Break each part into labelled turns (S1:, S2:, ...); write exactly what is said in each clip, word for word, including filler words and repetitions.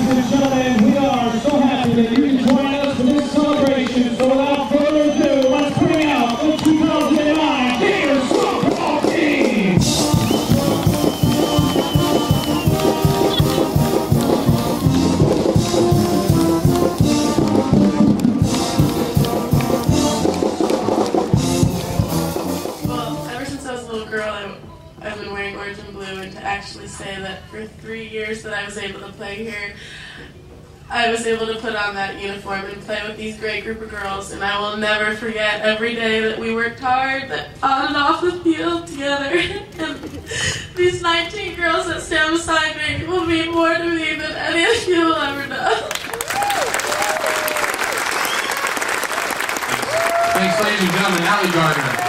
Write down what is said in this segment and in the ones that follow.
S1: and gentlemen, we are so happy that you can join us for this celebration. So without further ado, let's bring out the two thousand nine Gator softball team.
S2: Well, ever since I was a little girl, I'm I've been wearing orange and blue, and to actually say that for three years that I was able to play here, I was able to put on that uniform and play with these great group of girls, and I will never forget every day that we worked hard, that on and off the field together, and these nineteen girls that stand beside me will mean more to me than any of you will ever know.
S3: Thanks, ladies and gentlemen, Allie Gardner.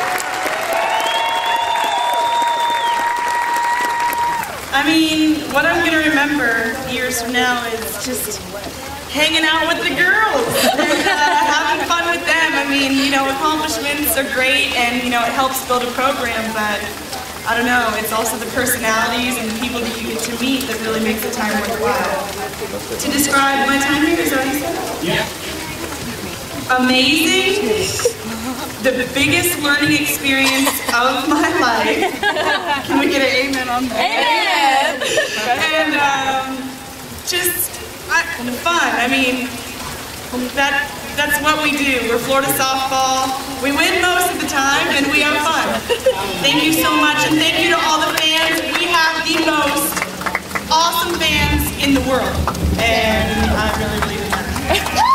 S4: I mean, what I'm going to remember years from now is just hanging out with the girls and uh, having fun with them. I mean, you know, accomplishments are great and, you know, it helps build a program, but I don't know, it's also the personalities and the people that you get to meet that really makes the time worthwhile. To describe my time here, is that what you said?
S3: Yeah.
S4: Amazing. The biggest learning experience of my life. Can we get an amen on that? Amen! And um, just I, fun. I mean, that that's what we do. We're Florida softball. We win most of the time, and we have fun. Thank you so much, and thank you to all the fans. We have the most awesome fans in the world, and I really believe in that.